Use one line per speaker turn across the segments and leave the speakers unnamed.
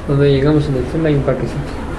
Donde llegamos en el tren hay un parquecito.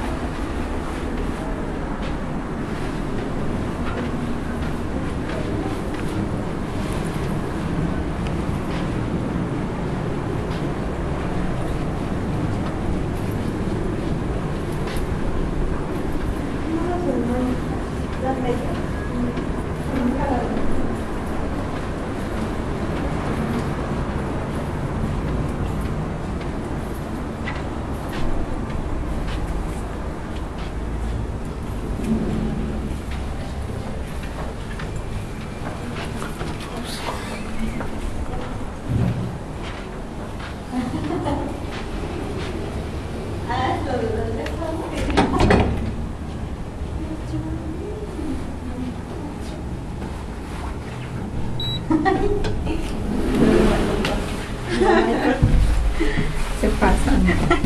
Se pasan.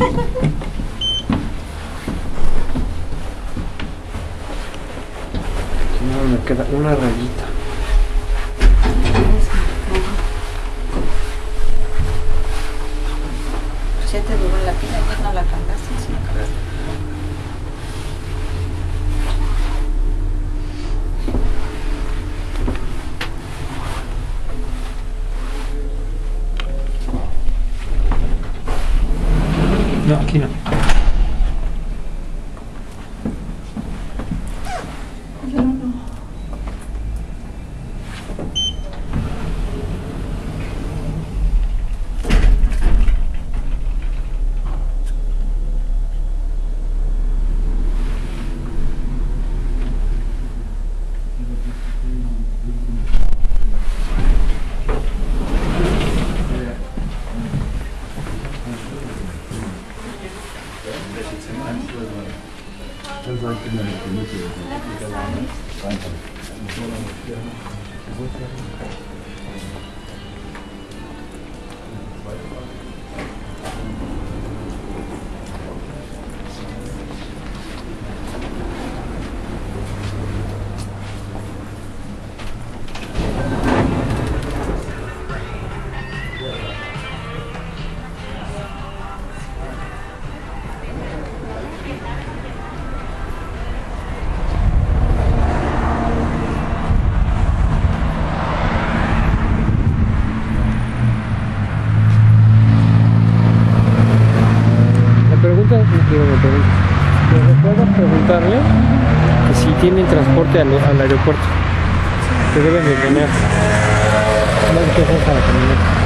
No, me queda una rayita.
Ya te duró la pila, ya no la cargaste, sí la cargaste.
No, aquí no.
Yo no.
Puedo preguntarle que si tienen transporte al aeropuerto. Se deben de tener. No, que es la camioneta.